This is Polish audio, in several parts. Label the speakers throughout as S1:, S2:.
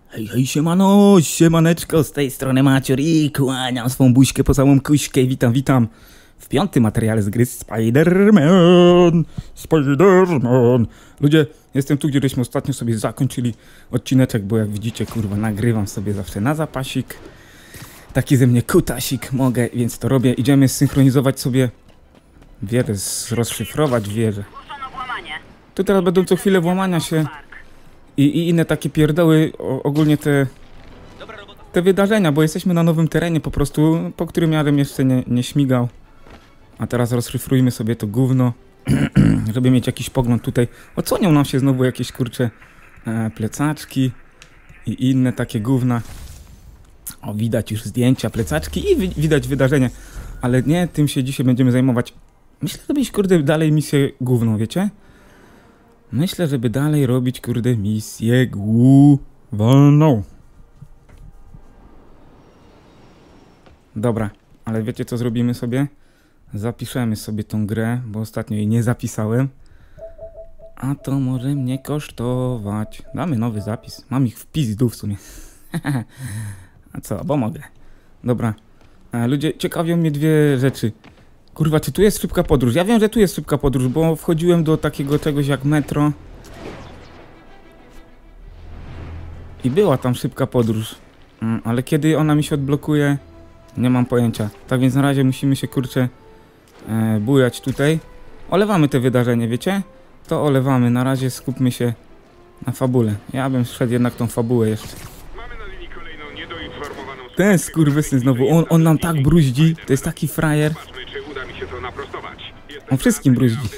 S1: Hej, hej, siemano, siemaneczko, z tej strony Macior i kłaniam swą buźkę po całą kuśkę i witam w piątym materiale z gry Spider-Man. Ludzie, jestem tu, gdzieśmy ostatnio sobie zakończyli odcineczek, bo jak widzicie, kurwa, nagrywam sobie zawsze na zapasik. Taki ze mnie kutasik mogę, więc to robię. Idziemy zsynchronizować sobie wieżę, rozszyfrować wieżę. Tu teraz będą co chwilę włamania się i inne takie pierdoły, ogólnie te wydarzenia, bo jesteśmy na nowym terenie po prostu, po którym ja bym jeszcze nie śmigał. A teraz rozszyfrujmy sobie to gówno, żeby mieć jakiś pogląd tutaj. Odsłonią nam się znowu jakieś, kurcze, plecaczki i inne takie gówna. O, widać już zdjęcia, plecaczki i widać wydarzenie. Ale nie, tym się dzisiaj będziemy zajmować. Myślę, żebyś, kurde, dalej misję gówno, wiecie? Myślę, żeby dalej robić, kurde, misję główną. Dobra, ale wiecie, co zrobimy sobie? Zapiszemy sobie tą grę, bo ostatnio jej nie zapisałem. A to może mnie kosztować. Damy nowy zapis. Mam ich w pizdu w sumie. A co, bo mogę. Dobra. Ludzie, ciekawią mnie dwie rzeczy. Kurwa, czy tu jest szybka podróż? Ja wiem, że tu jest szybka podróż, bo wchodziłem do takiego czegoś jak metro. I była tam szybka podróż. Ale kiedy ona mi się odblokuje, nie mam pojęcia. Tak więc na razie musimy się, kurczę, bujać tutaj. Olewamy te wydarzenie, wiecie? To olewamy. Na razie skupmy się na fabule. Ja bym szedł jednak tą fabułę jeszcze. Ten skurwysyn znowu, on nam tak bruździ. To jest taki frajer. On wszystkim bruździ.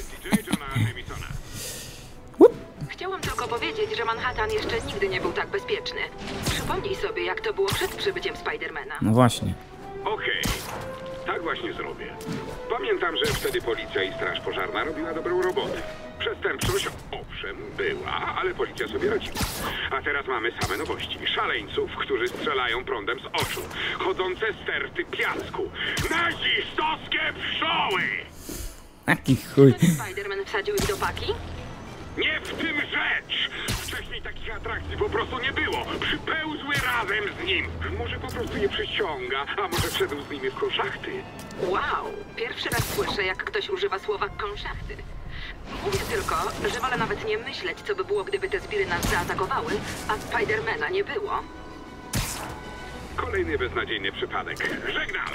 S2: Chciałam tylko powiedzieć, że Manhattan jeszcze nigdy nie był tak bezpieczny. Przypomnij sobie, jak to było przed przybyciem Spidermana.
S1: No właśnie.
S3: Okej, tak właśnie zrobię. Pamiętam, że wtedy policja i straż pożarna robiła dobrą robotę. Przestępczość, owszem, była, ale policja sobie radziła. A teraz mamy same nowości. Szaleńców, którzy strzelają prądem z oczu. Chodzące sterty piasku. Nazistowskie pszczoły!
S1: Taki chuj.
S2: Spiderman wsadził ich do paki?
S3: Nie w tym rzecz! Wcześniej takich atrakcji po prostu nie było. Przypełzły razem z nim. Może po prostu je przyciąga, a może wszedł z nimi w konszachty.
S2: Wow, pierwszy raz słyszę, jak ktoś używa słowa konszachty. Mówię tylko, że wolę nawet nie myśleć, co by było, gdyby te zbiry nas zaatakowały, a Spidermana nie było.
S3: Kolejny beznadziejny przypadek. Żegnam!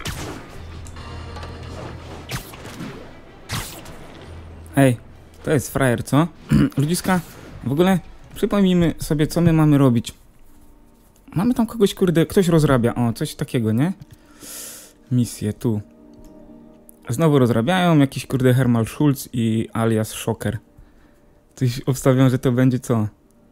S1: Ej, to jest frajer, co? Ludziska, w ogóle przypomnijmy sobie, co my mamy robić. Mamy tam kogoś, kurde, ktoś rozrabia. O, coś takiego, nie? Misje, tu. Znowu rozrabiają jakiś, kurde, Hermal Schulz i alias Shocker. Coś obstawiam, że to będzie co?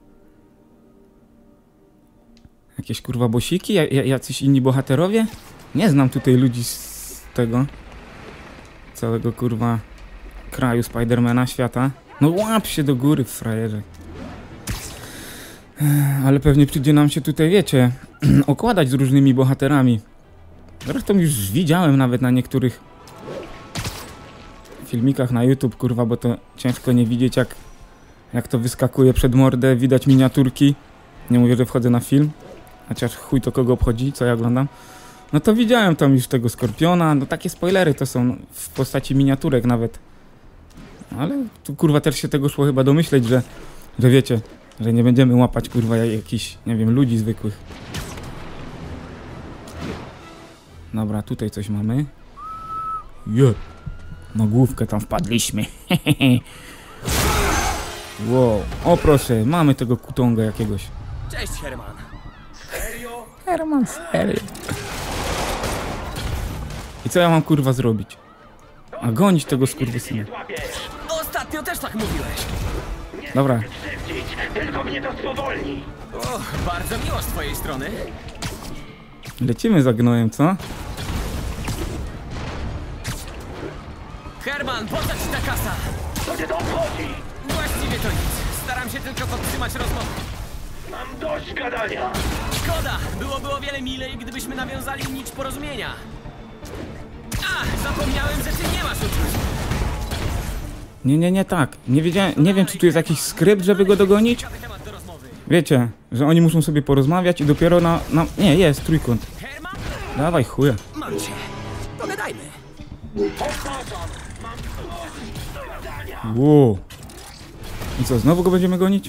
S1: Jakieś, kurwa, bosiki? Jacyś inni bohaterowie? Nie znam tutaj ludzi z tego całego, kurwa, kraju Spidermana, świata. No łap się do góry, frajerze. Ale pewnie przyjdzie nam się tutaj, wiecie, okładać z różnymi bohaterami. Zresztą już widziałem nawet na niektórych filmikach na YouTube, kurwa, bo to ciężko nie widzieć, jak to wyskakuje przed mordę, widać miniaturki. Nie mówię, że wchodzę na film, chociaż chuj to kogo obchodzi, co ja oglądam. No to widziałem tam już tego Skorpiona, no takie spoilery to są w postaci miniaturek nawet. Ale tu, kurwa, też się tego szło chyba domyśleć, że wiecie, że nie będziemy łapać, kurwa, jakichś, nie wiem, ludzi zwykłych. Dobra, tutaj coś mamy. Na główkę tam wpadliśmy. Wow, o proszę, mamy tego kutonga jakiegoś.
S4: Cześć, Herman. Serio?
S1: Herman, serio. I co ja mam, kurwa, zrobić? A gonić tego skurwysyna.
S4: Ostatnio też tak mówiłeś.
S1: Dobra.
S3: Tylko mnie to spowolni.
S4: O, bardzo miło z twojej strony.
S1: Lecimy za gnojem, co?
S4: Herman, po co ci ta kasa?
S3: Co cię to obchodzi?
S4: Właściwie to nic. Staram się tylko podtrzymać rozmowę.
S3: Mam dość gadania.
S4: Szkoda, byłoby o wiele milej, gdybyśmy nawiązali nić porozumienia. A, zapomniałem, że ty nie masz uczuć.
S1: Nie tak. Nie wiedziałem, nie wiem, czy tu jest jakiś skrypt, żeby go dogonić. Wiecie, Że oni muszą sobie porozmawiać i dopiero na... Nie, jest trójkąt.
S4: Herman?
S1: Dawaj chuja.
S4: Mam cię. Pogadajmy.
S1: Wow. I co, znowu go będziemy gonić?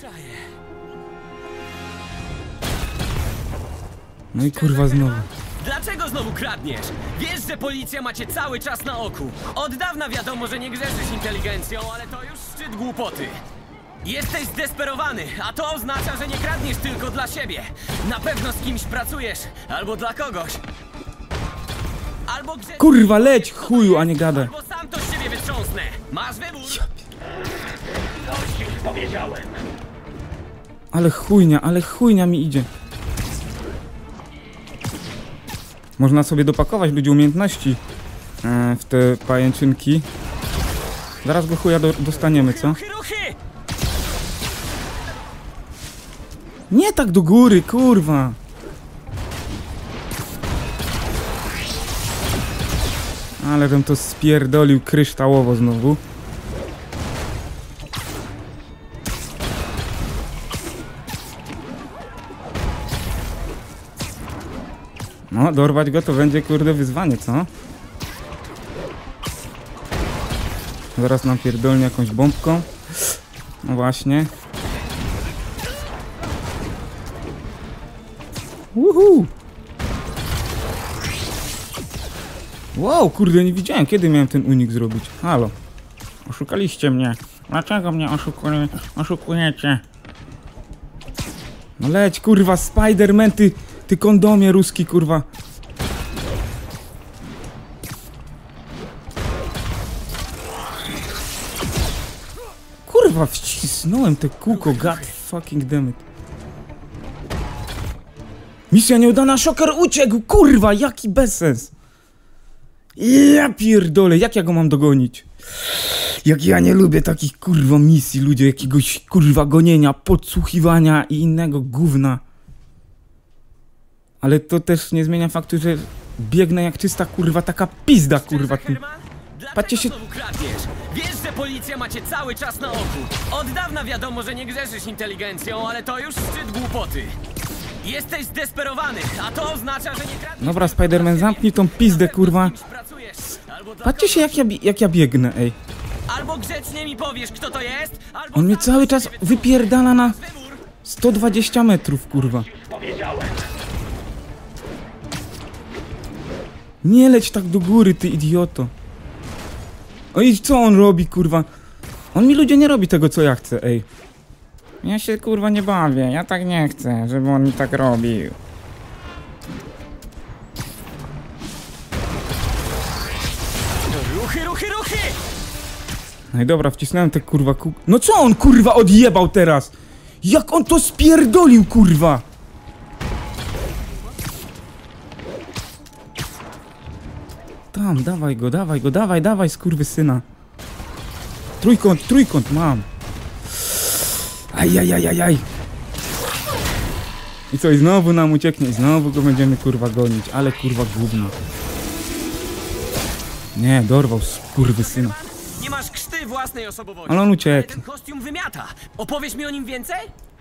S1: No i kurwa znowu.
S4: Dlaczego znowu kradniesz? Wiesz, że policja ma cię cały czas na oku. Od dawna wiadomo, że nie grzeszysz inteligencją, ale to już szczyt głupoty. Jesteś zdesperowany, a to oznacza, że nie kradniesz tylko dla siebie. Na pewno z kimś pracujesz, albo dla kogoś. Albo grzecznie...
S1: Kurwa leć chuju, a nie gadaj.
S4: Albo sam to z siebie wytrząsnę. Masz wybór.
S1: Ale chujnia mi idzie. Można sobie dopakować ludzi umiejętności w te pajęczynki. Zaraz go chuja dostaniemy, co?
S4: Ruchy, ruchy!
S1: Nie tak do góry, kurwa! Ale żem to spierdolił kryształowo znowu. No, dorwać go to będzie, kurde, wyzwanie, co? Zaraz nam pierdolnie jakąś bombką. No właśnie. Woohoo! Wow, kurde, nie widziałem, kiedy miałem ten unik zrobić. Halo. Oszukaliście mnie. Dlaczego mnie oszukujecie? No leć, kurwa, Spider-Man, ty kondomie ruski, kurwa. Kurwa, wcisnąłem te kółko, god fucking dammit. Misja nieudana, Shocker uciekł, kurwa, jaki bezsens. Ja pierdolę, jak ja go mam dogonić? Jak ja nie lubię takich kurwa misji, ludzie, jakiegoś kurwa gonienia, podsłuchiwania i innego gówna. Ale to też nie zmienia faktu, że biegnę jak czysta kurwa, taka pizda kurwa. Patrzcie się...
S4: Znowu kradniesz? Wiesz, że policja ma cię cały czas na oku. Od dawna wiadomo, że nie grzeszysz inteligencją, ale to już szczyt głupoty. Jesteś zdesperowany, a to oznacza, że nie kradniesz...
S1: Dobra, Spider-Man, zamknij tą pizdę, kurwa. Patrzcie się jak ja biegnę, ej.
S4: Albo grzecznie mi powiesz, kto to jest, albo...
S1: On mnie cały czas wypierdala na 120 metrów, kurwa. Nie leć tak do góry, ty idioto. O i co on robi, kurwa? On mi, ludzie, nie robi tego, co ja chcę, ej. Ja się, kurwa, nie bawię. Ja tak nie chcę, żeby on mi tak robił.
S4: Ruchy, ruchy, ruchy!
S1: No i dobra, wcisnąłem te, kurwa, No co on, kurwa, odjebał teraz? Jak on to spierdolił, kurwa? Tam, dawaj, skurwysyna. Trójkąt, mam. Ajajajajaj. I co, i znowu nam ucieknie, i znowu go będziemy, kurwa, gonić. Ale, kurwa, gówno. Nie, dorwał, skurwysyna.
S4: Nie masz krzty własnej osobowości.
S1: Ale on uciekł.
S4: Ale ten kostium wymiata. Opowiesz mi o nim więcej?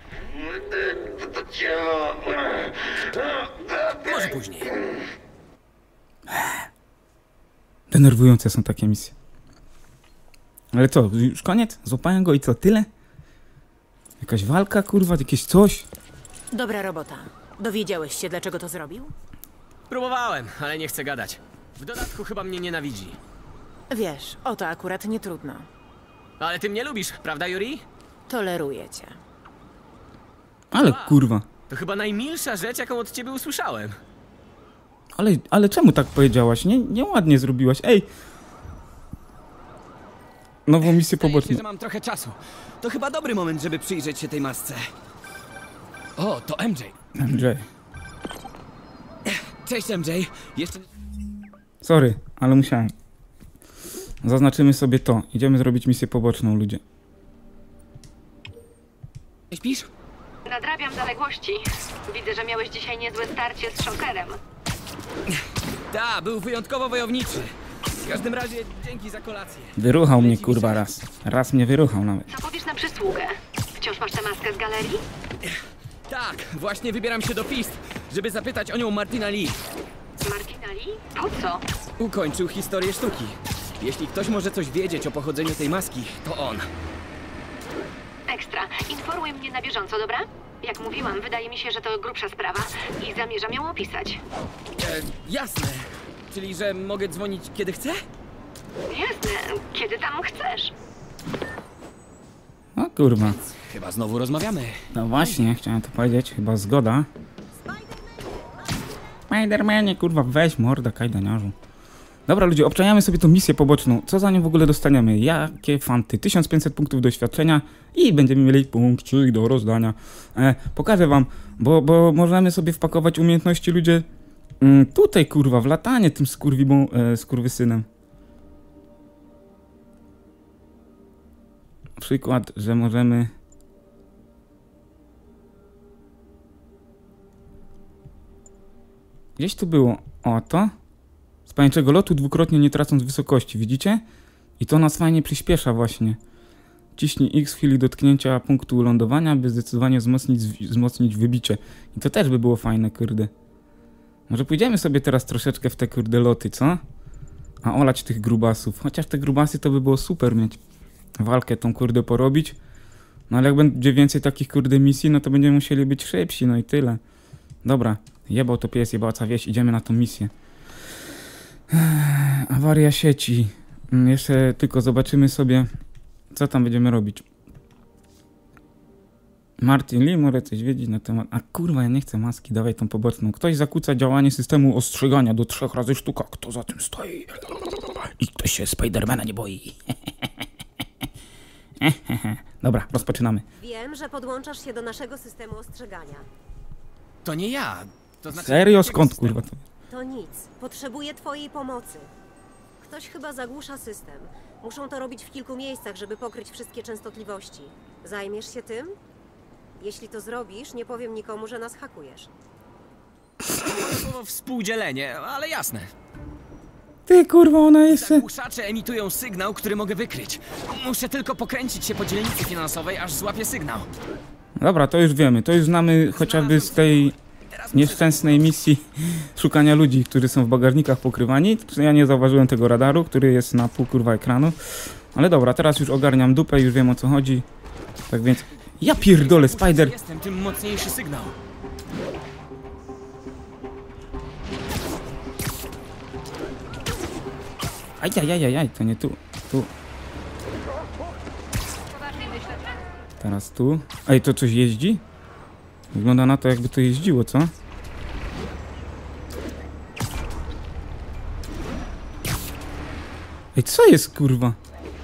S4: Może później.
S1: Denerwujące są takie misje. Ale co, już koniec? Złapałem go i co, tyle? Jakaś walka, kurwa, jakieś coś?
S5: Dobra robota. Dowiedziałeś się, dlaczego to zrobił?
S4: Próbowałem, ale nie chcę gadać. W dodatku chyba mnie nienawidzi.
S5: Wiesz, o to akurat nie trudno.
S4: Ale ty mnie lubisz, prawda, Yuri?
S5: Toleruję cię.
S1: Ale kurwa.
S4: To chyba najmilsza rzecz, jaką od ciebie usłyszałem.
S1: Ale czemu tak powiedziałaś? Nieładnie zrobiłaś. Ej! Nową misję
S6: Zdaje się,
S1: poboczną.
S6: że mam trochę czasu. To chyba dobry moment, żeby przyjrzeć się tej masce. O, to MJ.
S1: MJ.
S6: Cześć MJ. Jeszcze...
S1: Sorry, ale musiałem. Zaznaczymy sobie to. Idziemy zrobić misję poboczną, ludzie.
S6: Śpisz?
S2: Nadrabiam zaległości. Widzę, że miałeś dzisiaj niezłe starcie z Shockerem.
S6: Da, był wyjątkowo wojowniczy. W każdym razie dzięki za kolację.
S1: Wyruchał mnie, kurwa, raz. Raz mnie wyruchał nawet.
S2: Co powiesz na przysługę? Wciąż masz tę maskę z galerii?
S6: Tak, właśnie wybieram się do Fist, żeby zapytać o nią Martina Lee.
S2: Martina Lee? Po co?
S6: Ukończył historię sztuki. Jeśli ktoś może coś wiedzieć o pochodzeniu tej maski, to on.
S2: Ekstra. Informuj mnie na bieżąco, dobra? Jak mówiłam, wydaje mi się, że to grubsza sprawa i zamierzam ją opisać.
S6: Jasne. Czyli, że mogę dzwonić kiedy chcę?
S2: Jasne, kiedy tam chcesz.
S1: O kurwa.
S6: Chyba znowu rozmawiamy.
S1: No właśnie, chciałem to powiedzieć, chyba zgoda. Spidermanie, kurwa, weź morda, kajdaniarzu. Dobra ludzie, obczajamy sobie tą misję poboczną. Co za nią w ogóle dostaniemy? Jakie fanty? 1500 punktów doświadczenia i będziemy mieli punkcik do rozdania. Pokażę wam, bo możemy sobie wpakować umiejętności ludzie tutaj kurwa, w latanie tym skurwysynem. Przykład, że możemy... Gdzieś tu było, o to. Z pajęczego lotu dwukrotnie nie tracąc wysokości, widzicie? I to nas fajnie przyspiesza właśnie. Ciśnij X w chwili dotknięcia punktu lądowania, by zdecydowanie wzmocnić wybicie. I to też by było fajne, kurde. Może pójdziemy sobie teraz troszeczkę w te kurde loty, co? A olać tych grubasów. Chociaż te grubasy to by było super mieć. Walkę tą kurde porobić. No ale jak będzie więcej takich kurde misji, no to będziemy musieli być szybsi, no i tyle. Dobra, jebał to pies, jebała wieś, idziemy na tą misję. Awaria sieci. Jeszcze tylko zobaczymy sobie, co tam będziemy robić. Martin Lee może coś wiedzieć na temat... A kurwa, ja nie chcę maski, dawaj tą poboczną. Ktoś zakłóca działanie systemu ostrzegania do 3 razy sztuka. Kto za tym stoi? I ktoś się Spidermana nie boi. Dobra, rozpoczynamy.
S7: Wiem, że podłączasz się do naszego systemu ostrzegania.
S6: To nie ja. To znaczy...
S1: Serio? Skąd kurwa to?
S7: To nic. Potrzebuję twojej pomocy. Ktoś chyba zagłusza system. Muszą to robić w kilku miejscach, żeby pokryć wszystkie częstotliwości. Zajmiesz się tym? Jeśli to zrobisz, nie powiem nikomu, że nas hakujesz.
S6: Słowo współdzielenie, ale jasne.
S1: Ty kurwa, ona jeszcze...
S6: Zagłuszacze emitują sygnał, który mogę wykryć. Muszę tylko pokręcić się po dzielnicy finansowej, aż złapię sygnał.
S1: Dobra, to już wiemy. To już znamy chociażby z tej nieszczęsnej misji szukania ludzi, którzy są w bagażnikach pokrywani. Ja nie zauważyłem tego radaru, który jest na pół kurwa ekranu. Ale dobra, teraz już ogarniam dupę, już wiem o co chodzi. Tak więc... Ja pierdolę, Spider!
S6: Jestem, tym mocniejszy sygnał.
S1: Ajajajajaj, to nie tu. Tu. Teraz tu. Ej, to coś jeździ? Wygląda na to, jakby to jeździło, co? Ej, co jest, kurwa?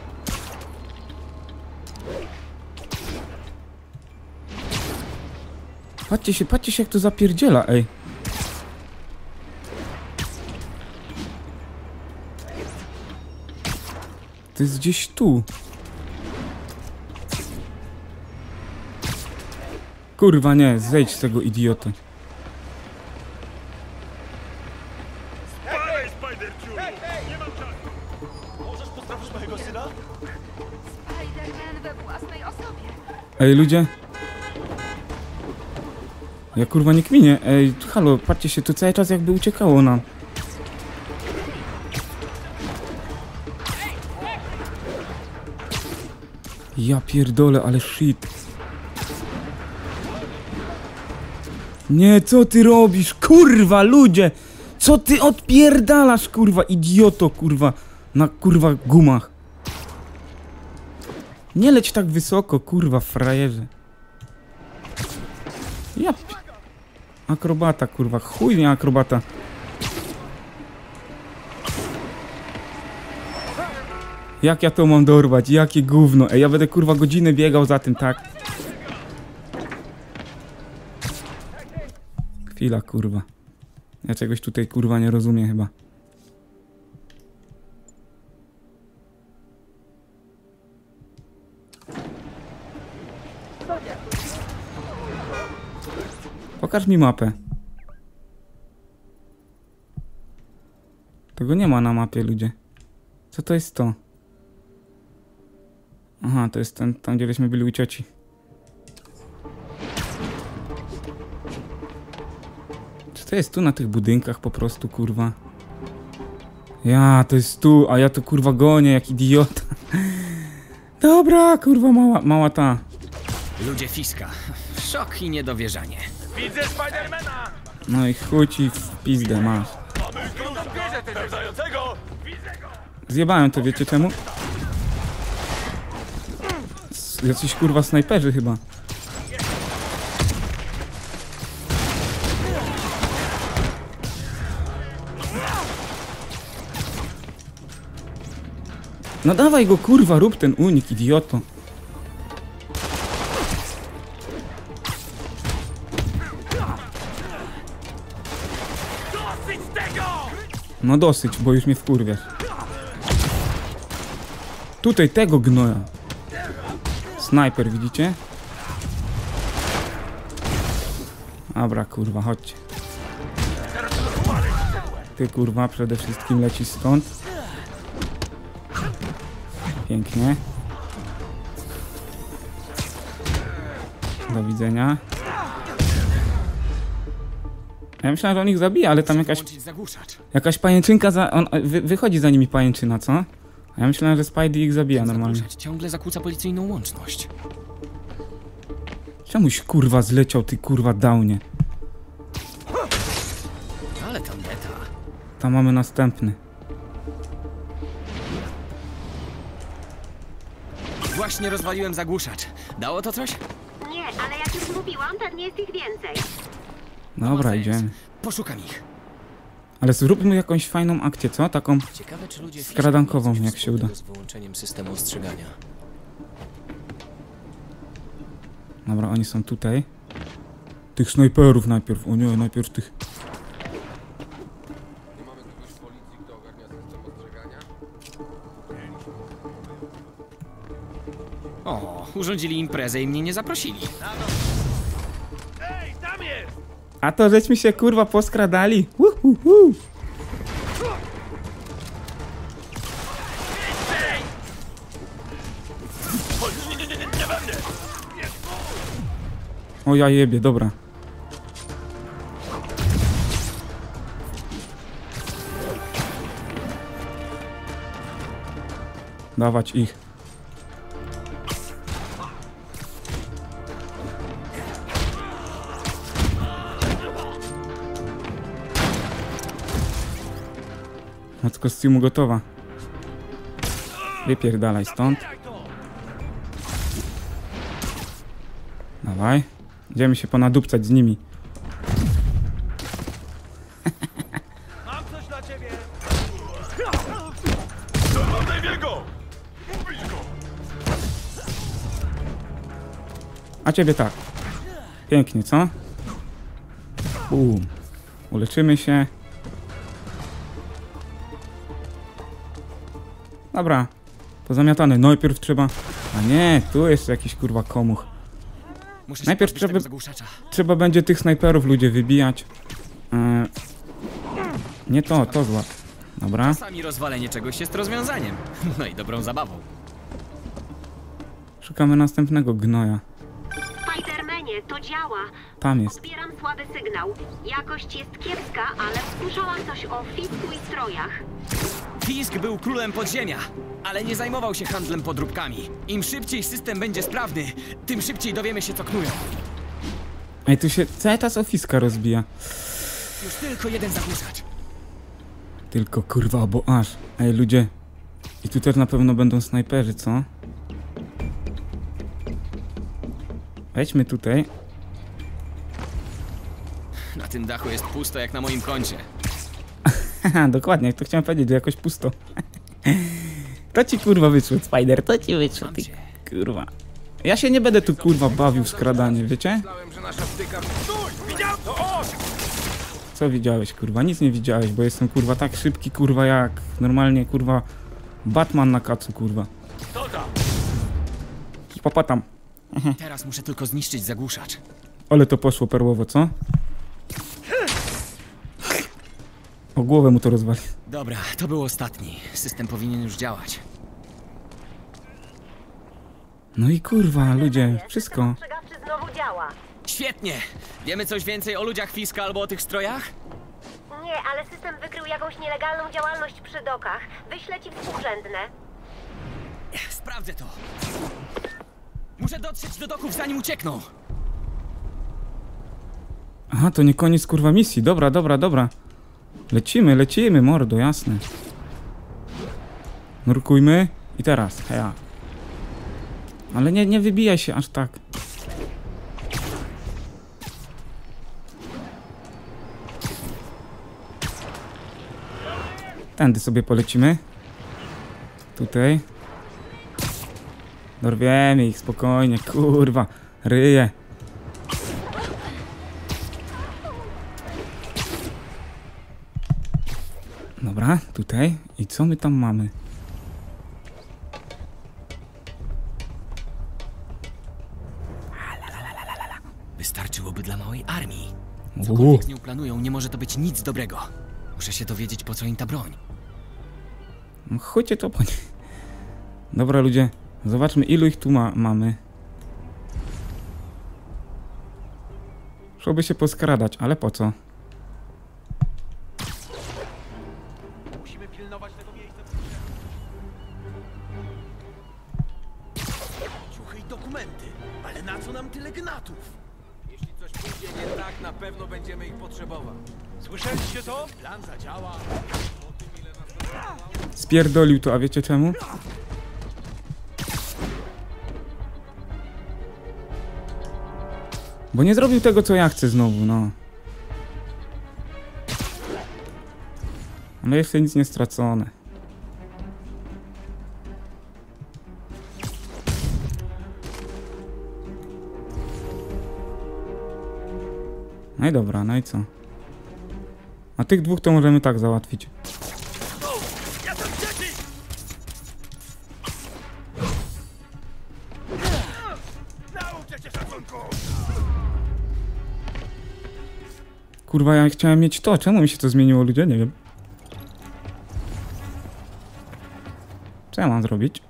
S1: Patrzcie się, jak to zapierdziela, ej. To jest gdzieś tu. Kurwa nie, zejdź z tego idioty.
S2: Spider-Man we własnej osobie.
S1: Ej, ludzie. Ja kurwa nie kminię. Ej, halo, patrzcie się, to cały czas jakby uciekało nam. Ja pierdolę, ale shit. Nie, co ty robisz? Kurwa, ludzie! Co ty odpierdalasz, kurwa, idioto, kurwa, na kurwa gumach. Nie leć tak wysoko, kurwa, frajerze. Ja... Akrobata, kurwa, chuj nie akrobata. Jak ja to mam dorwać? Jakie gówno? Ej, ja będę kurwa godzinę biegał za tym, tak? Chwila, kurwa. Ja czegoś tutaj kurwa nie rozumiem chyba. Pokaż mi mapę. Tego nie ma na mapie, ludzie. Co to jest to? Aha, to jest ten, tam gdzie byli u cioci. To jest tu na tych budynkach po prostu, kurwa. Ja, to jest tu, a ja to kurwa gonię jak idiota. Dobra, kurwa, mała ta.
S4: Ludzie Fiska. Szok i niedowierzanie.
S8: Widzę Spidermana!
S1: No i chuj ci w pizdę masz.
S8: Bierze ten pełzającego! Widzę go!
S1: Zjebałem to, wiecie czemu? Jacyś kurwa snajperzy chyba. No dawaj go kurwa, rób ten unik, idioto.
S8: Dosyć tego!
S1: No dosyć, bo już mnie wkurwiasz. Tutaj tego gnoja. Snajper, widzicie? Dobra, kurwa, chodźcie. Ty, kurwa, przede wszystkim lecisz stąd. Pięknie. Do widzenia. Ja myślałem, że on ich zabija, ale tam jakaś pajęczynka wychodzi za nimi pajęczyna, co? A ja myślałem, że Spidey ich zabija normalnie.
S4: Zagłuszać ciągle zakłóca policyjną łączność.
S1: Czemuś kurwa zleciał, ty kurwa downie.
S4: Ale tam beta.
S1: Tam mamy następny.
S4: Właśnie rozwaliłem zagłuszacz. Dało to coś?
S7: Nie, ale jak już mówiłam, pewnie jest ich więcej.
S1: Dobra, idziemy.
S4: Poszukam ich.
S1: Ale zróbmy jakąś fajną akcję, co? Taką
S6: Ciekawe, czy ludzie
S1: skradankową,
S6: Fiska
S1: jak się uda.
S6: z wyłączeniem systemu ostrzegania.
S1: Dobra, oni są tutaj. Tych snajperów najpierw. O nie, najpierw tych.
S4: O, urządzili imprezę i mnie nie zaprosili.
S8: Ej, tam jest!
S1: A to żeśmy się kurwa poskradali. Uhuhu.
S8: Nie będę!
S1: O ja jebie, dobra. Dawać ich. Moc kostiumu gotowa. Wypierdalaj stąd. Dawaj. Idziemy się ponadupcać z nimi.
S8: Mam coś dla ciebie! Dorwaj go! Ubić go!
S1: A ciebie tak. Pięknie, co? Uleczymy się. Dobra. Pozamiatane. Najpierw trzeba... A nie, tu jest jakiś kurwa komuch.
S4: Muszę
S1: Najpierw
S4: się pozbyć tego zagłuszacza.
S1: Trzeba będzie tych snajperów ludzie wybijać. Nie to, to zła. Dobra.
S4: Czasami rozwalenie czegoś jest rozwiązaniem. No i dobrą zabawą.
S1: Szukamy następnego gnoja.
S7: Spidermanie, to działa.
S1: Tam jest.
S7: Odbieram słaby sygnał. Jakość jest kiepska, ale słyszałam coś o Fisku i strojach.
S4: Fisk był królem podziemia, ale nie zajmował się handlem podróbkami. Im szybciej system będzie sprawny, tym szybciej dowiemy się, co knują.
S1: Ej, tu się cały czas ofiska rozbija.
S4: Już tylko jeden zagłuszacz.
S1: Tylko kurwa, bo aż. Ej, ludzie. I tu też na pewno będą snajperzy, co? Wejdźmy tutaj.
S4: Na tym dachu jest pusto jak na moim koncie.
S1: Haha, dokładnie, to chciałem powiedzieć, że jakoś pusto. To ci kurwa wyszło, Spider, to ci wyszło, ty kurwa. Ja się nie będę tu kurwa bawił w skradanie, wiecie?
S8: Myślałem, że nasza styka... Stój! Widział to! O!
S1: Co widziałeś, kurwa? Nic nie widziałeś, bo jestem kurwa tak szybki, kurwa, jak normalnie, kurwa, Batman na kacu, kurwa.
S8: To tam!
S1: Popatam.
S4: Teraz muszę tylko zniszczyć zagłuszacz.
S1: Ale to poszło perłowo, co? O głowę mu to rozwali.
S4: Dobra, to był ostatni. System powinien już działać.
S1: No i kurwa, ludzie, wszystko.
S7: Ostrzegawczy znowu działa.
S4: Świetnie! Wiemy coś więcej o ludziach Fiska albo o tych strojach?
S7: Nie, ale system wykrył jakąś nielegalną działalność przy dokach. Wyślę ci współrzędne.
S4: Sprawdzę to. Muszę dotrzeć do doków, zanim uciekną.
S1: Aha, to nie koniec kurwa misji. Dobra. Lecimy, mordo, jasne. Nurkujmy. I teraz, heja. Ale nie wybijaj się aż tak. Tędy sobie polecimy. Tutaj. Dorwiemy ich spokojnie, kurwa. Ryje. Dobra, tutaj. I co my tam mamy?
S4: Wystarczyłoby dla małej armii. Cokolwiek z nią planują, nie może to być nic dobrego. Muszę się dowiedzieć, po co im ta broń.
S1: Chodźcie to po nie. Dobra ludzie, zobaczmy ilu ich tu mamy. Szłoby się poskradać, ale po co?
S8: Musimy pilnować tego miejsca. Ciuchy i dokumenty. Ale na co nam tyle gnatów? Jeśli coś pójdzie nie tak, na pewno będziemy ich potrzebować. Słyszeliście to? Plan zadziała.
S1: Spierdolił to, a wiecie czemu? Bo nie zrobił tego, co ja chcę znowu, no. Ale jeszcze nic nie stracone. No i dobra, no i co? A tych dwóch to możemy tak załatwić. Kurwa, ja chciałem mieć to. Czemu mi się to zmieniło, ludzie? Nie wiem. Co ja mam zrobić?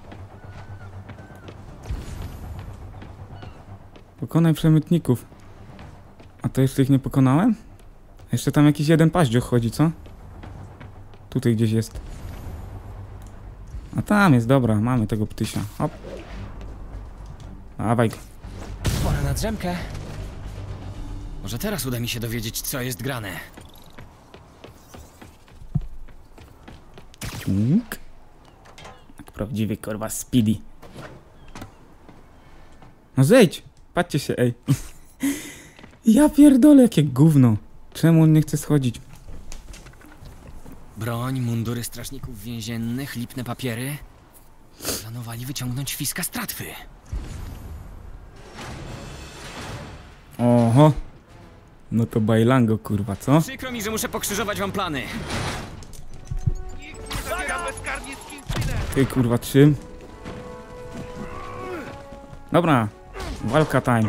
S1: Pokonaj przemytników. A to jeszcze ich nie pokonałem? Jeszcze tam jakiś jeden paździoch chodzi, co? Tutaj gdzieś jest. A tam jest, dobra. Mamy tego ptysia. Hop. Dawaj go.
S4: Pora na drzemkę. Może teraz uda mi się dowiedzieć, co jest grane.
S1: Ciąg. Jak prawdziwy kurwa Speedy. No zejdź! Patrzcie się, ej. Ja pierdolę, jakie gówno. Czemu on nie chce schodzić?
S4: Broń, mundury strażników więziennych, lipne papiery. Planowali wyciągnąć Fiska z tratwy.
S1: Oho. No to bajlango, kurwa, co?
S4: Przykro mi, że muszę pokrzyżować wam plany.
S1: Ty, kurwa, czym? Dobra. Walka time.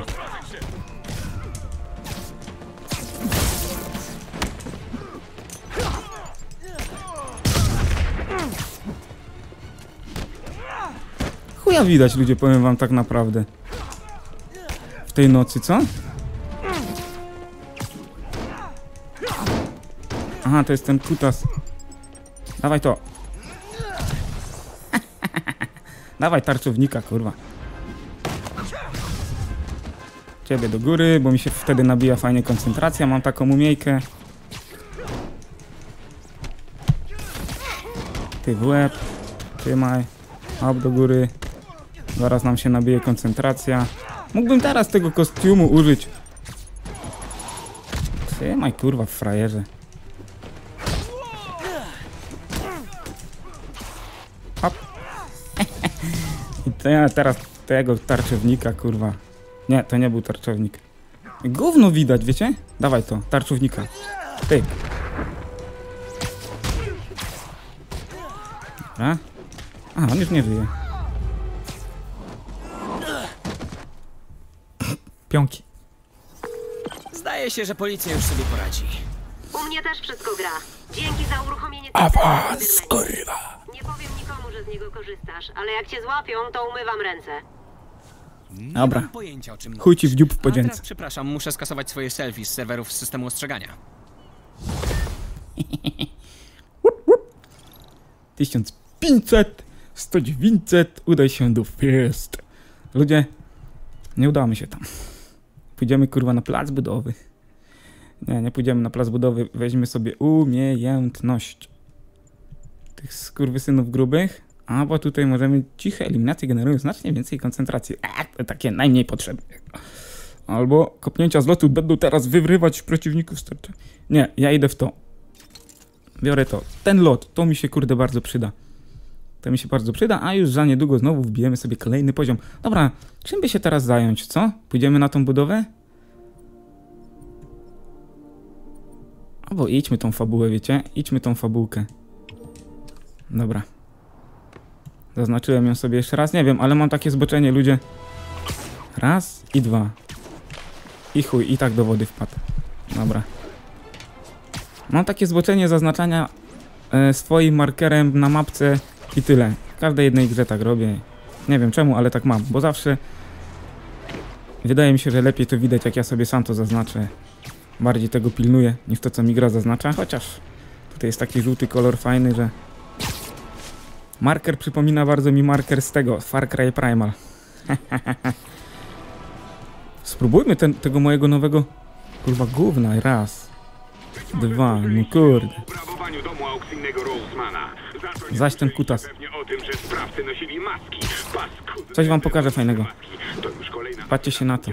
S1: Chuja widać, ludzie, powiem wam tak naprawdę. W tej nocy, co? Aha, to jest ten kutas. Dawaj to. Dawaj tarczownika, kurwa. Ciebie do góry, bo mi się wtedy nabija fajnie koncentracja. Mam taką umiejkę. Ty w łeb. Trzymaj. Hop do góry. Zaraz nam się nabije koncentracja. Mógłbym teraz tego kostiumu użyć. Trzymaj, kurwa, w frajerze. Hop. I to ja teraz tego tarczownika, kurwa. Nie, to nie był tarczownik. Gówno widać, wiecie? Dawaj to, tarczownika. Pyk. Dobra. A, on już nie żyje. Pionki.
S4: Zdaje się, że policja już sobie poradzi.
S7: U mnie też wszystko gra. Dzięki za uruchomienie...
S1: Awans, kurwa.
S7: Nie powiem nikomu, że z niego korzystasz, ale jak cię złapią, to umywam ręce.
S4: Nie
S1: Dobra.
S4: mam pojęcia, o czym
S1: Chuj ci w dziób w
S4: A teraz,
S1: podzięce.
S4: przepraszam, muszę skasować swoje selfie z serwerów systemu ostrzegania.
S1: 1500, 100, 900, udaj się do Fest. Ludzie, nie udało mi się tam. Pójdziemy kurwa na plac budowy. Nie pójdziemy na plac budowy. Weźmy sobie umiejętność tych skurwysynów grubych. A bo tutaj możemy ciche eliminacje generują znacznie więcej koncentracji. To takie najmniej potrzebne. Albo kopnięcia z lotu będą teraz wywrywać przeciwników z tarczy. Nie, ja idę w to. Biorę to. Ten lot, to mi się kurde bardzo przyda. To mi się bardzo przyda, a już za niedługo znowu wbijemy sobie kolejny poziom. Dobra, czym by się teraz zająć, co? Pójdziemy na tą budowę? Albo idźmy tą fabułę, wiecie? Idźmy tą fabułkę. Dobra. Zaznaczyłem ją sobie jeszcze raz, nie wiem, ale mam takie zboczenie, ludzie. Raz i dwa. I chuj, i tak do wody wpadł. Dobra. Mam takie zboczenie zaznaczania swoim markerem na mapce i tyle. W każdej jednej grze tak robię. Nie wiem czemu, ale tak mam, bo zawsze wydaje mi się, że lepiej to widać, jak ja sobie sam to zaznaczę. Bardziej tego pilnuję, niż to, co mi gra zaznacza, chociaż tutaj jest taki żółty kolor fajny, że marker przypomina bardzo mi marker z tego, Far Cry Primal. Spróbujmy tego mojego nowego kurwa gówna, raz. Dwa, no kurde. Zaś ten kutas. Coś wam pokażę fajnego. Patrzcie się na to.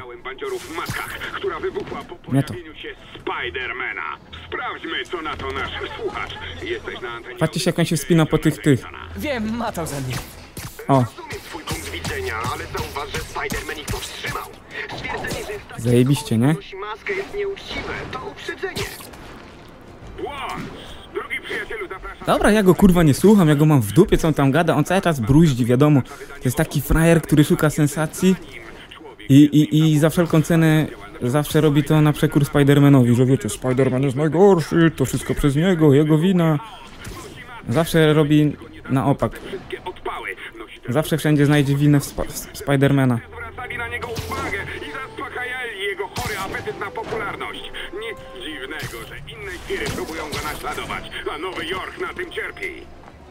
S1: Nie to.
S3: Sprawdźmy, co na to nasz słuchacz. Jesteś na antenie.
S1: Patrzcie się, jak on się wspina po tych.
S6: Wiem, matał ze mnie.
S1: O,
S9: Twój punkt widzenia, ale zauważ, że Spider-Man ich powstrzymał. Stwierdzenie, że w
S1: zajebiście, nie?
S9: nosi maskę jest nieuczciwe. To uprzedzenie.
S3: Błąd! Drogi przyjacielu, zapraszam.
S1: Dobra, ja go kurwa nie słucham, ja go mam w dupie, co on tam gada. On cały czas bruździ, wiadomo. To jest taki frajer, który szuka sensacji i za wszelką cenę zawsze robi to na przekór Spider-Manowi, że wiecie, Spider-Man jest najgorszy, to wszystko przez niego, jego wina. Zawsze robi na opak. Zawsze wszędzie znajdzie winę w Spider-Mana.
S3: Zwracali na niego uwagę i zaspokajali jego chory apetyt na popularność. Nic dziwnego, że inne świry próbują go naśladować, a Nowy Jork na tym cierpi.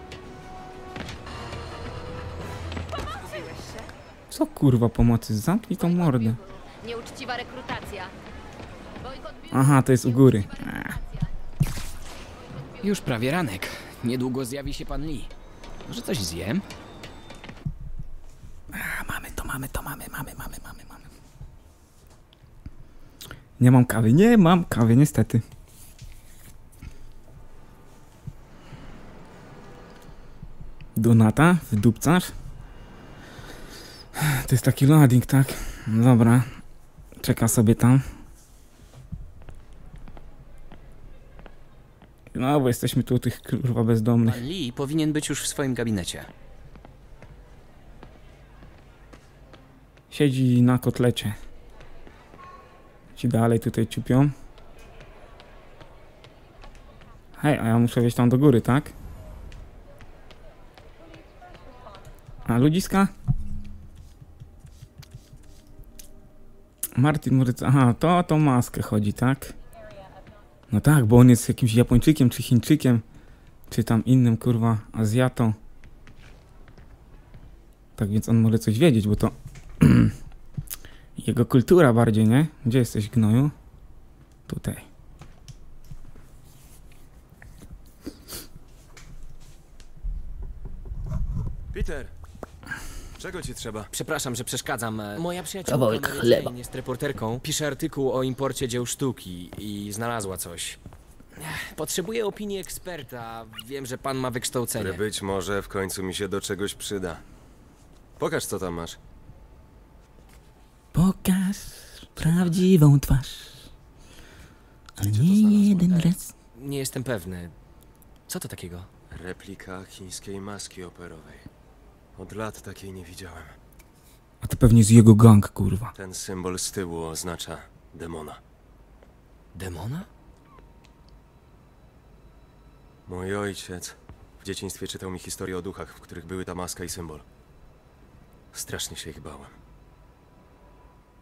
S1: Co kurwa pomocy? Zamknij tą mordę.
S10: Nieuczciwa rekrutacja.
S1: Aha, to jest u góry.
S6: Już prawie ranek. Niedługo zjawi się pan Lee. Może coś zjem?
S1: Mamy. Nie mam kawy, niestety. Donata, wydupcasz? To jest taki loading, tak? Dobra. Czeka sobie tam. No, bo jesteśmy tu tych kurwa bezdomnych.
S4: Pan Lee powinien być już w swoim gabinecie.
S1: Siedzi na kotlecie. Ci dalej tutaj ciupią. Hej, a ja muszę wejść tam do góry, tak? A ludziska? Martin Moritz, aha, to o tą maskę chodzi, tak? No tak, bo on jest jakimś Japończykiem, czy Chińczykiem, czy tam innym, kurwa, Azjatą. Tak więc on może coś wiedzieć, bo to jego kultura bardziej, nie? Gdzie jesteś, gnoju? Tutaj.
S8: Peter, czego ci trzeba?
S4: Przepraszam, że przeszkadzam. Moja przyjaciółka
S6: Kawałek
S4: Mary
S6: chleba.
S4: Jane jest reporterką. Pisze artykuł o imporcie dzieł sztuki i znalazła coś. Potrzebuję opinii eksperta. Wiem, że pan ma wykształcenie.
S11: Które być może w końcu mi się do czegoś przyda. Pokaż, co tam masz.
S1: Pokaż prawdziwą twarz. Ale nie jeden raz.
S4: Nie jestem pewny. Co to takiego?
S11: Replika chińskiej maski operowej. Od lat takiej nie widziałem.
S1: A to pewnie z jego gang, kurwa.
S11: Ten symbol z tyłu oznacza demona.
S4: Demona?
S11: Mój ojciec w dzieciństwie czytał mi historię o duchach, w których były ta maska i symbol. Strasznie się ich bałem.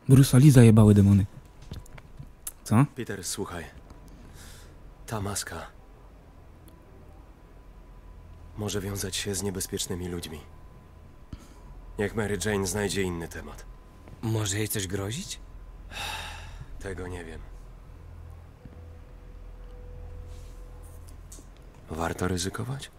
S1: Bruce'a Lee zajebały demony. Co?
S11: Peter, słuchaj. Ta maska może wiązać się z niebezpiecznymi ludźmi. Niech Mary Jane znajdzie inny temat.
S6: Może jej coś grozić?
S11: Tego nie wiem. Warto ryzykować?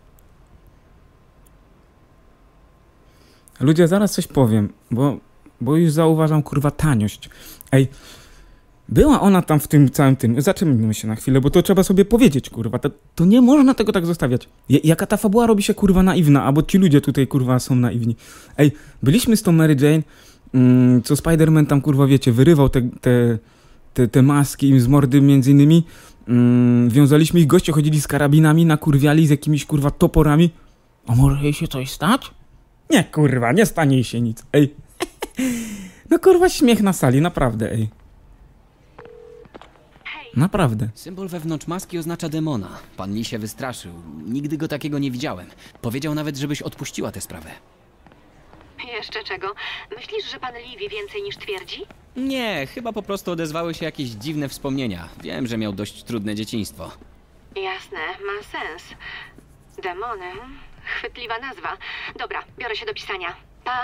S1: Ludzie, zaraz coś powiem, bo już zauważam, kurwa, taniość. Ej, była ona tam w tym całym tym... Zatrzymajmy się na chwilę, bo to trzeba sobie powiedzieć, kurwa. To nie można tego tak zostawiać. Jaka ta fabuła robi się, kurwa, naiwna, albo ci ludzie tutaj, kurwa, są naiwni. Ej, byliśmy z tą Mary Jane, co Spider-Man tam, kurwa, wiecie, wyrywał te maski im z mordy między innymi. Wiązaliśmy ich, goście chodzili z karabinami, nakurwiali z jakimiś, kurwa, toporami. A może jej się coś stać? Nie, kurwa, nie stanie jej się nic, ej. No, kurwa, śmiech na sali, naprawdę, ej. Naprawdę.
S6: Symbol wewnątrz maski oznacza demona. Pan Lee się wystraszył. Nigdy go takiego nie widziałem. Powiedział nawet, żebyś odpuściła tę sprawę.
S2: Jeszcze czego? Myślisz, że pan Lee wie więcej niż twierdzi?
S6: Nie, chyba po prostu odezwały się jakieś dziwne wspomnienia. Wiem, że miał dość trudne dzieciństwo.
S2: Jasne, ma sens. Demony. Chwytliwa nazwa. Dobra, biorę się do pisania. Pa!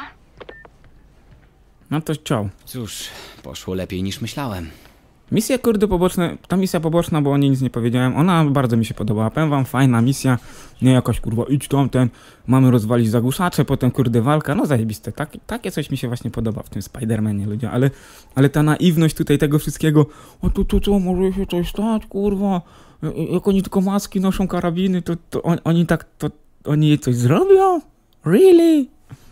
S1: No to ciao.
S6: Cóż, poszło lepiej niż myślałem.
S1: Misje, kurde, poboczne, ta misja poboczna, bo o niej nic nie powiedziałem, ona bardzo mi się podobała. Powiem wam, fajna misja, nie jakaś, kurwa, idź tam, mamy rozwalić zagłuszacze, potem, kurde, walka, no zajebiste. Takie coś mi się właśnie podoba w tym Spider-Manie, ludzie, ale ta naiwność tutaj tego wszystkiego, o tu co, może się coś stać, kurwa, jak oni tylko maski noszą, karabiny, to oni jej coś zrobią? Really?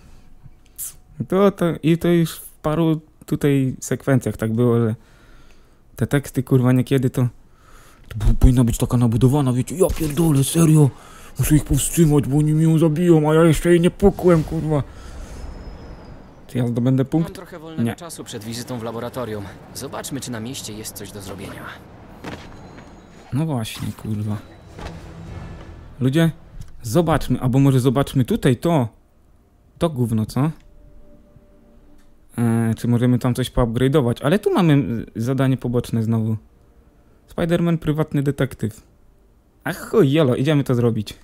S1: To już w paru tutaj sekwencjach tak było, że te teksty, kurwa, niekiedy to powinna być taka nabudowana, wiecie, ja pierdolę, serio, muszę ich powstrzymać, bo oni mi ją zabiją, a ja jeszcze jej nie pukłem, kurwa. Czy ja zdobędę punkt?
S6: Mam trochę wolnego czasu przed wizytą w laboratorium. Zobaczmy, czy na mieście jest coś do zrobienia.
S1: No właśnie, kurwa. Ludzie, zobaczmy, albo może zobaczmy tutaj to gówno, co? Czy możemy tam coś poupgrade'ować? Ale tu mamy zadanie poboczne znowu. Spider-Man, prywatny detektyw. Ach chuj, jolo, idziemy to zrobić.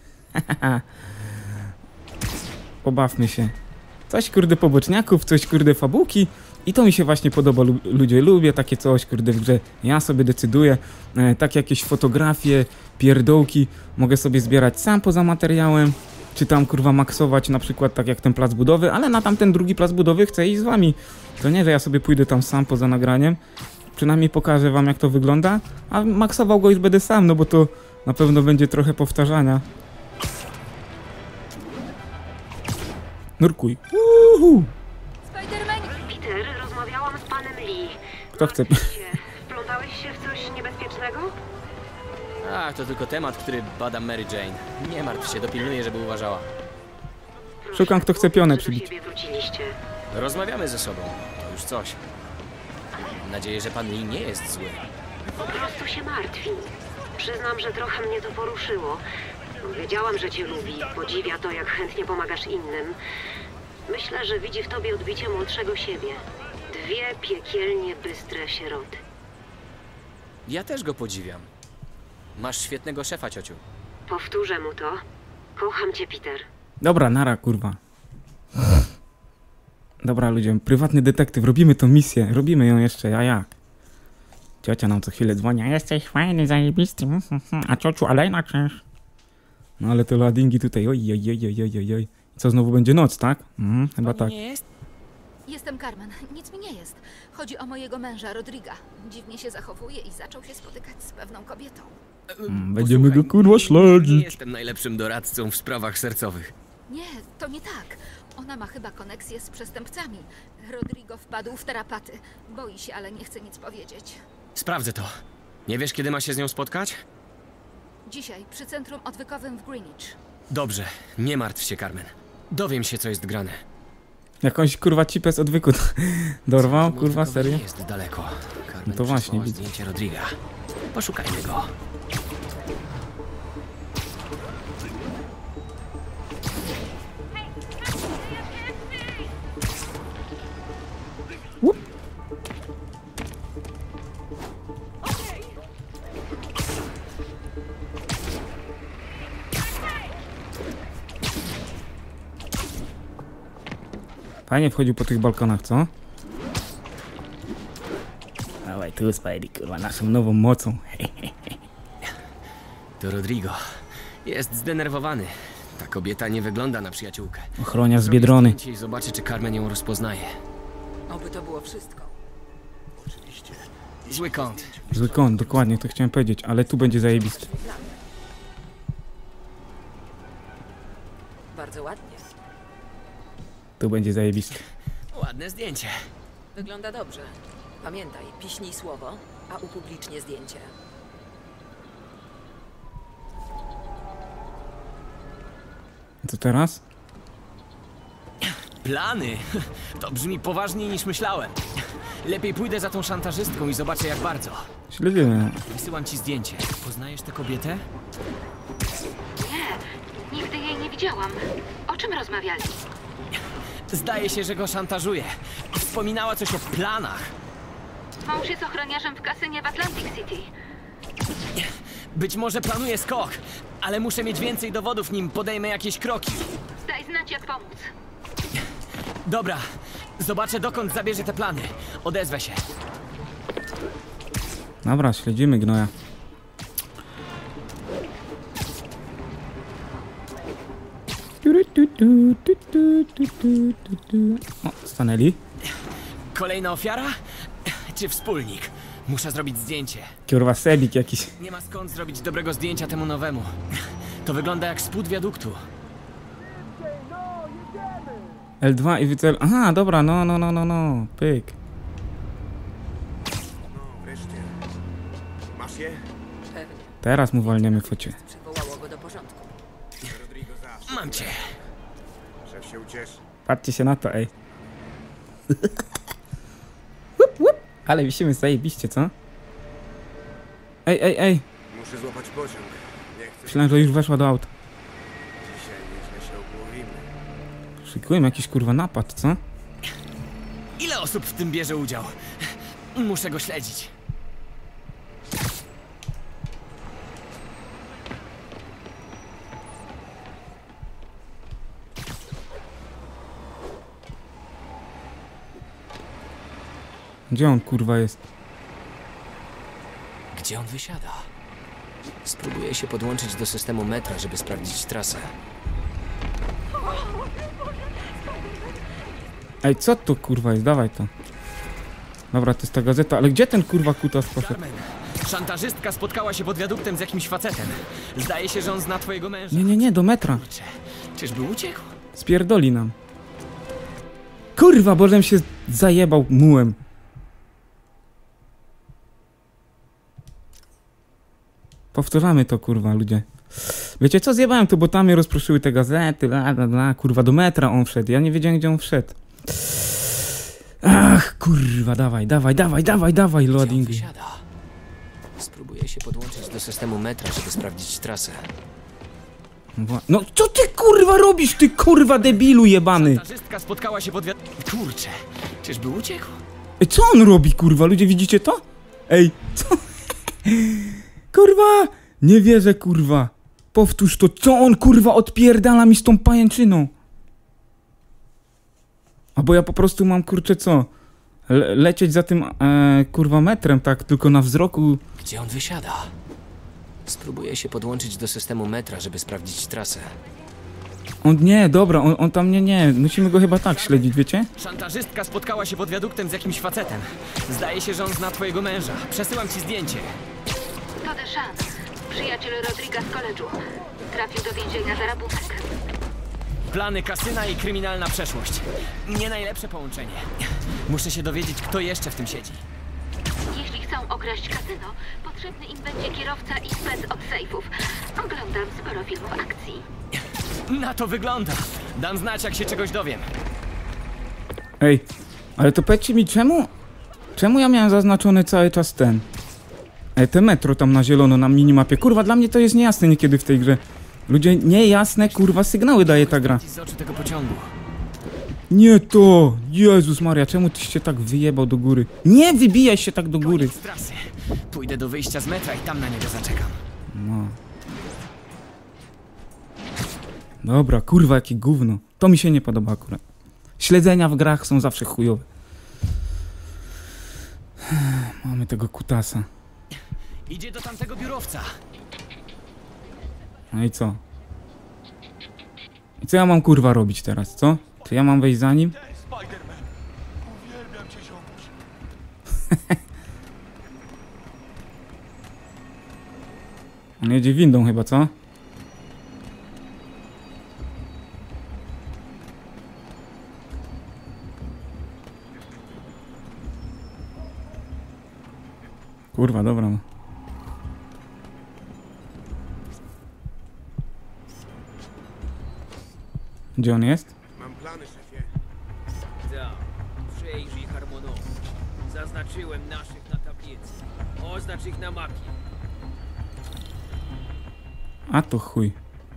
S1: Pobawmy się. Coś, kurde, poboczniaków, coś, kurde, fabułki. I to mi się właśnie podoba, ludzie. Lubię takie coś, kurde, w grze. Ja sobie decyduję. Takie jakieś fotografie, pierdołki mogę sobie zbierać sam poza materiałem. Czy tam, kurwa, maksować na przykład tak jak ten plac budowy, ale na tamten drugi plac budowy chcę iść z wami. To nie, że ja sobie pójdę tam sam poza nagraniem. Przynajmniej pokażę wam, jak to wygląda, a maksował go już będę sam, no bo to na pewno będzie trochę powtarzania. Nurkuj.
S2: Spider-Man! Peter, rozmawiałam z panem Lee.
S1: Kto chce?
S2: Wplątałeś się w coś niebezpiecznego?
S6: Ach, to tylko temat, który bada Mary Jane. Nie martw się, dopilnuję, żeby uważała.
S1: Szukam, kto chce pionę przybić.
S6: Rozmawiamy ze sobą, to już coś. Mam nadzieję, że pan Lee nie jest zły.
S2: Po prostu się martwi. Przyznam, że trochę mnie to poruszyło. Wiedziałam, że cię lubi, podziwia to, jak chętnie pomagasz innym. Myślę, że widzi w tobie odbicie młodszego siebie. Dwie piekielnie bystre sieroty.
S6: Ja też go podziwiam. Masz świetnego szefa, ciociu.
S2: Powtórzę mu to. Kocham cię, Peter.
S1: Dobra, nara, kurwa. Dobra, ludzie, prywatny detektyw, robimy tą misję, robimy ją jeszcze, a jak? Ciocia nam co chwilę dzwoni, a jesteś fajny, zajebisty, a ciociu, ale inaczej. No ale te loadingi tutaj, oj. Co, znowu będzie noc, tak? Chyba tak.
S10: Jestem Carmen. Nic mi nie jest. Chodzi o mojego męża, Rodriga. Dziwnie się zachowuje i zaczął się spotykać z pewną kobietą.
S1: Będziemy go, kurwa, śledzić.
S6: Nie jestem najlepszym doradcą w sprawach sercowych.
S10: Nie, to nie tak. Ona ma chyba koneksję z przestępcami. Rodrigo wpadł w tarapaty. Boi się, ale nie chce nic powiedzieć.
S6: Sprawdzę to. Nie wiesz, kiedy ma się z nią spotkać?
S10: Dzisiaj, przy centrum odwykowym w Greenwich.
S6: Dobrze, nie martw się, Carmen. Dowiem się, co jest grane.
S1: Jakąś, kurwa, cipę z odwyku dorwał, kurwa, serio?
S6: Nie jest daleko. Carmen
S1: No to właśnie, widzę.
S6: Zdjęcie Rodriga. Poszukajmy go.
S1: Fajnie wchodził po tych balkonach, co? Dawaj tu, Spidey, kurwa, naszą nową mocą.
S4: To Rodrigo. Jest zdenerwowany. Ta kobieta nie wygląda na przyjaciółkę.
S1: Ochroniarz z Biedrony.
S4: I zobaczy, czy Carmen ją rozpoznaje.
S5: Oby to było wszystko.
S4: Zły kąt.
S1: Zły kąt, dokładnie, to chciałem powiedzieć, ale tu będzie zajebisty.
S5: Bardzo ładnie.
S1: Tu będzie zajebisty.
S4: Ładne zdjęcie.
S5: Wygląda dobrze. Pamiętaj, piśnij słowo, a upublicznię zdjęcie.
S1: Co teraz?
S4: Plany? To brzmi poważniej niż myślałem. Lepiej pójdę za tą szantażystką i zobaczę, jak bardzo.
S1: Śledzimy.
S4: Wysyłam ci zdjęcie. Poznajesz tę kobietę?
S10: Nie, nigdy jej nie widziałam. O czym rozmawiali?
S4: Zdaje się, że go szantażuje. Wspominała coś o planach.
S10: Mąż jest ochroniarzem w kasynie w Atlantic City.
S4: Być może planuje skok, ale muszę mieć więcej dowodów, nim podejmę jakieś kroki.
S10: Daj znać, jak pomóc.
S4: Dobra, zobaczę, dokąd zabierze te plany. Odezwę się.
S1: Dobra, śledzimy gnoja. O, stanęli.
S4: Kolejna ofiara? Czy wspólnik? Muszę zrobić zdjęcie.
S1: Kurwa, sebik jakiś.
S4: Nie ma skąd zrobić dobrego zdjęcia temu nowemu. To wygląda jak spód wiaduktu.
S1: L2 i wycel... Aha, dobra, no. Pyk.
S9: No, wreszcie. Masz je?
S5: Pewnie.
S1: Teraz mu walniemy focie.
S5: Przywołało go do porządku.
S9: Rodrigo zawsze.
S4: Mam cię.
S9: Szef się ucieszy.
S1: Patrzcie się na to, ej. Łup, łup. Ale wisimy zajebiście, co? Ej.
S9: Muszę złapać pociąg. Nie chcę.
S1: Myślałem, że już weszła do auta.
S9: Dzisiaj nieźle się opłowimy.
S1: Szykuję jakiś kurwa napad, co?
S4: Ile osób w tym bierze udział? Muszę go śledzić.
S1: Gdzie on kurwa jest?
S6: Gdzie on wysiada? Spróbuję się podłączyć do systemu metra, żeby sprawdzić trasę.
S1: Ej, co to kurwa jest? Dawaj to. Dobra, to jest ta gazeta, ale gdzie ten kurwa kutas poszedł?
S4: Carmen, szantażystka spotkała się pod wiaduktem z jakimś facetem. Zdaje się, że on zna twojego męża.
S1: Nie, do metra.
S4: Kurczę, czyżby uciekł?
S1: Spierdoli nam. Kurwa, bożem się zajebał mułem. Powtarzamy to, kurwa, ludzie. Wiecie co, zjebałem to, bo tam mnie rozproszyły te gazety, kurwa, do metra on wszedł. Ja nie wiedziałem, gdzie on wszedł. Ach, kurwa, dawaj, loading.
S6: Wysiada. Spróbuję się podłączyć do systemu metra, żeby sprawdzić trasę.
S1: No, co ty, kurwa, robisz, ty, kurwa, debilu jebany?
S4: Szantażystka spotkała się pod wiaduktem. Kurczę, czyżby uciekł?
S1: Ej, co on robi, kurwa, ludzie, widzicie to? Ej, co? Kurwa, nie wierzę, kurwa. Powtórz to, co on, kurwa, odpierdala mi z tą pajęczyną? Albo ja po prostu mam, kurczę, co? Lecieć za tym, kurwa, metrem, tak, tylko na wzroku.
S6: Gdzie on wysiada? Spróbuję się podłączyć do systemu metra, żeby sprawdzić trasę.
S1: On tam nie. Musimy go chyba tak śledzić, wiecie?
S4: Szantażystka spotkała się pod wiaduktem z jakimś facetem. Zdaje się, że on zna twojego męża. Przesyłam ci zdjęcie.
S10: To Deschamps, przyjaciel Rodriga z koledżu. Trafił do więzienia za rabunek.
S4: Plany kasyna i kryminalna przeszłość. Nie najlepsze połączenie. Muszę się dowiedzieć, kto jeszcze w tym siedzi.
S10: Jeśli chcą okraść kasyno, potrzebny im będzie kierowca i spec od sejfów. Oglądam sporo filmów akcji.
S4: Na to wygląda. Dam znać, jak się czegoś dowiem.
S1: Ej, ale to powiedzcie mi, czemu ja miałem zaznaczony cały czas ten? Te metro tam na zielono na minimapie. Kurwa, dla mnie to jest niejasne niekiedy w tej grze. Ludzie, niejasne, kurwa, sygnały daje ta gra.
S4: Z oczu tego pociągu.
S1: Nie to! Jezus Maria, czemu tyś się tak wyjebał do góry? Nie wybijaj się tak do góry!
S4: Koniec trasy. Pójdę do wyjścia z metra i tam na niego zaczekam.
S1: No. Dobra, kurwa, jakie gówno. To mi się nie podoba akurat. Śledzenia w grach są zawsze chujowe. Mamy tego kutasa.
S4: Idzie do tamtego biurowca.
S1: No i co? I co ja mam kurwa robić teraz, co? Czy ja mam wejść za nim?
S8: Spider-Man! Uwielbiam cię, ziomuś.
S1: On jedzie windą chyba, co? Kurwa, dobra. Gdzie on jest?
S9: Mam plany, szefie.
S12: Tak, przejrzyj harmonogram. Zaznaczyłem naszych na tablicy. Oznacz ich na mapie.
S1: A to chuj.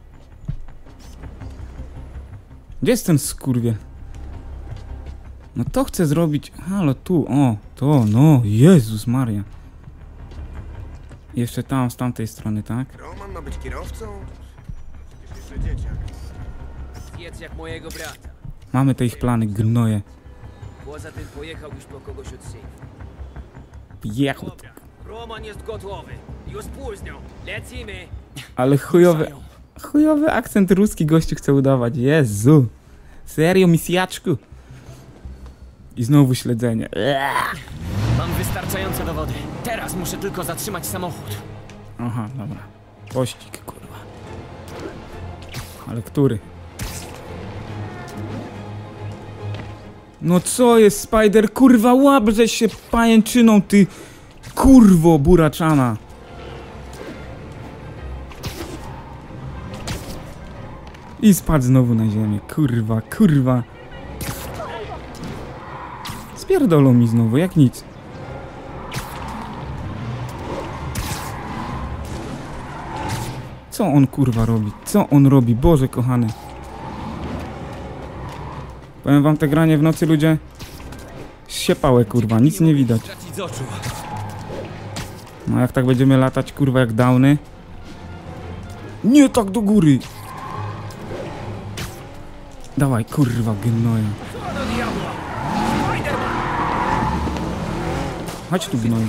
S1: Gdzie jest ten skurwiel? No to chcę zrobić... Halo, tu, o, to, no, Jezus Maria. Jeszcze tam, z tamtej strony, tak?
S9: Roman ma być kierowcą? Przecież jeszcze dzieciak.
S12: Zjedz jak mojego brata.
S1: Mamy te ich plany, gnoje.
S12: Poza tym pojechał już po kogoś od sejfu.
S1: Jechał.
S12: Dobra, Roman jest gotowy. Już późno. Lecimy.
S1: Ale chujowy akcent ruski gościu chce udawać. Jezu. Serio, misjaczku? I znowu śledzenie.
S4: Mam wystarczające dowody. Teraz muszę tylko zatrzymać samochód.
S1: Aha, dobra. Pościg, kurwa. Ale który? No co jest, Spider? Kurwa, łabrze się pajęczyną, ty kurwo buraczana. I spadł znowu na ziemię. Kurwa, kurwa. Spierdolą mi znowu, jak nic. Co on kurwa robi? Co on robi? Boże kochany. Powiem wam, te granie w nocy, ludzie, siepałe kurwa, nic nie widać. No jak tak będziemy latać kurwa jak downy. Nie tak do góry. Dawaj kurwa gnoja. Chodź tu gnoju.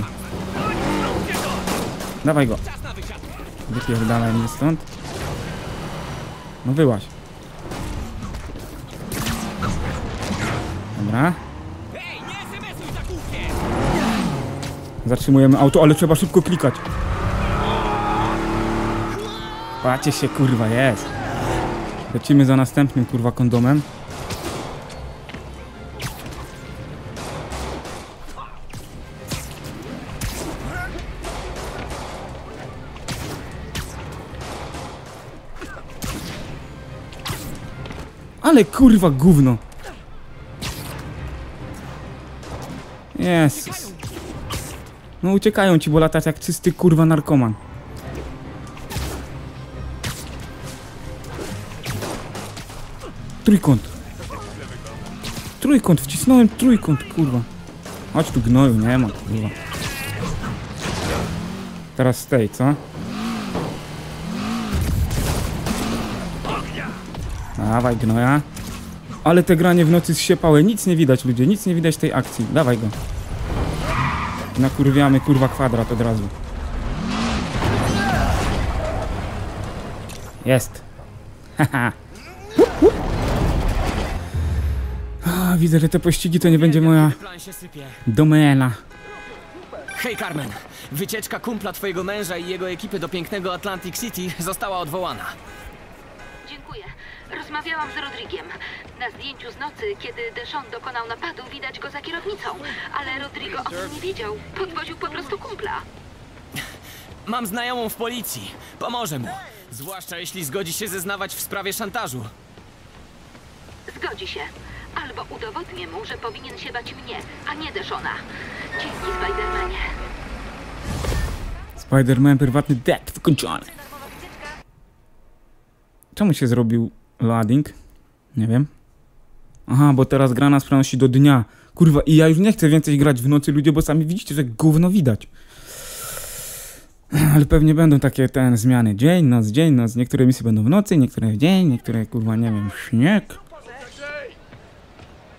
S1: Dawaj go. Wypierdalaj mnie stąd. No wyłaź. Dobra. Zatrzymujemy auto, ale trzeba szybko klikać. Patrzcie się, kurwa, jest. Lecimy za następnym, kurwa, kondomem. Ale kurwa gówno. Jezus. No uciekają ci, bo latasz jak czysty kurwa narkoman. Trójkąt. Trójkąt, wcisnąłem trójkąt, kurwa. Chodź tu gnoju, nie ma, kurwa. Teraz stej, co? Dawaj gnoja. Ale te granie w nocy zsiepałe, nic nie widać, ludzie, nic nie widać tej akcji. Dawaj go. Nakurwiamy kurwa kwadrat od razu. Jest. Haha. Widzę, że te pościgi to nie będzie moja domena.
S4: Hej Carmen, wycieczka kumpla twojego męża i jego ekipy do pięknego Atlantic City została odwołana.
S10: Dziękuję. Rozmawiałam z Rodriguem. Na zdjęciu z nocy, kiedy Deshawn dokonał napadu, widać go za kierownicą. Ale Rodrigo o tym nie wiedział. Podwoził po prostu kumpla.
S4: Mam znajomą w policji. Pomoże mu. Zwłaszcza jeśli zgodzi się zeznawać w sprawie szantażu.
S10: Zgodzi się. Albo udowodnię mu, że powinien się bać mnie, a nie Deshawna. Dzięki, Spider-Manie.
S1: Spider-Man, prywatny deck wykończony. Czemu się zrobił loading? Nie wiem. Aha, bo teraz gra nas przenosi do dnia. Kurwa, i ja już nie chcę więcej grać w nocy, ludzie, bo sami widzicie, że gówno widać. Ale pewnie będą takie zmiany. Dzień, noc. Niektóre misje będą w nocy, niektóre w dzień, niektóre, kurwa, nie wiem, śnieg.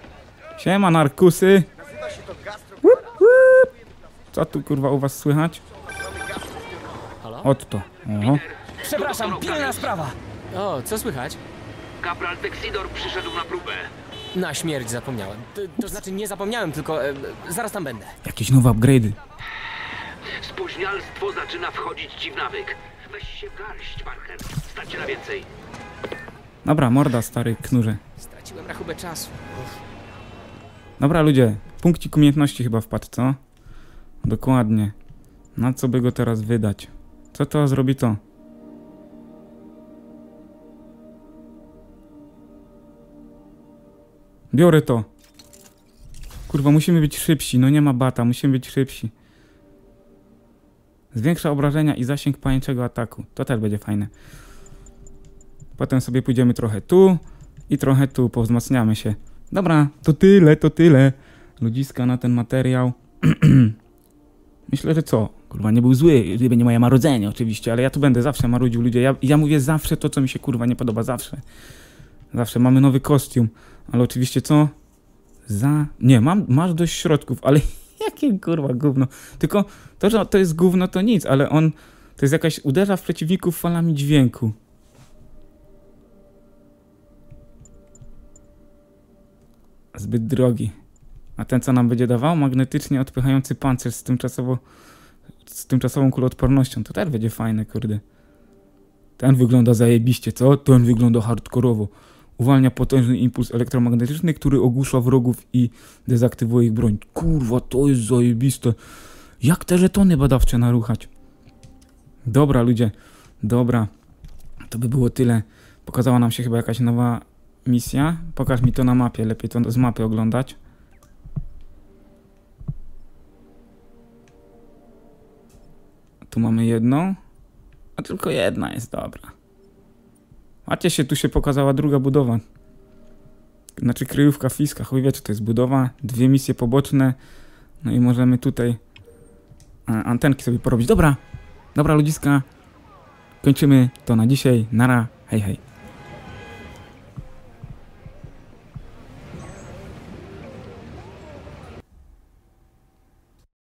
S1: Siema, narkusy. Łup, łup. Co tu kurwa u was słychać? Otto. Oho.
S4: Przepraszam, pilna sprawa.
S6: O, co słychać?
S8: Kapral Texidor przyszedł na próbę.
S6: Na śmierć zapomniałem. To znaczy nie zapomniałem, tylko zaraz tam będę.
S1: Jakieś nowe upgrade'y.
S8: Spóźnialstwo zaczyna wchodzić ci w nawyk. Weź się w garść, Parker. Stacie na więcej.
S1: Dobra, morda, stary knurze.
S6: Straciłem rachubę czasu.
S1: Dobra, ludzie. Punkcik umiejętności chyba wpadł, co? Dokładnie. Na co by go teraz wydać? Co to zrobi to? Biorę to. Kurwa, musimy być szybsi. No nie ma bata, musimy być szybsi. Zwiększa obrażenia i zasięg pajęczego ataku. To też będzie fajne. Potem sobie pójdziemy trochę tu i trochę tu. Powzmacniamy się. Dobra, to tyle. Ludziska na ten materiał. Myślę, że co? Kurwa, nie był zły, gdyby nie moje marudzenie oczywiście, ale ja tu będę zawsze marudził, ludzie. Ja mówię zawsze to, co mi się kurwa nie podoba. Zawsze. Zawsze mamy nowy kostium. Ale oczywiście co? Nie, masz dość środków, ale jakie kurwa gówno. Tylko to, że to jest gówno, to nic, ale on... To jest jakaś... Uderza w przeciwników falami dźwięku. Zbyt drogi. A ten, co nam będzie dawał? Magnetycznie odpychający pancerz z tymczasową kuloodpornością. To też będzie fajne, kurde. Ten wygląda zajebiście, co? Ten wygląda hardkorowo. Uwalnia potężny impuls elektromagnetyczny, który ogłusza wrogów i dezaktywuje ich broń. Kurwa, to jest zajebiste. Jak te żetony badawcze naruchać? Dobra, ludzie. Dobra. To by było tyle. Pokazała nam się chyba jakaś nowa misja. Pokaż mi to na mapie. Lepiej to z mapy oglądać. Tu mamy jedną. A tylko jedna jest dobra. Macie się, tu się pokazała druga budowa. Znaczy kryjówka Fiska. Chuj wie, czy to jest budowa. 2 misje poboczne. No i możemy tutaj antenki sobie porobić. Dobra ludziska. Kończymy to na dzisiaj. Nara. Hej, hej.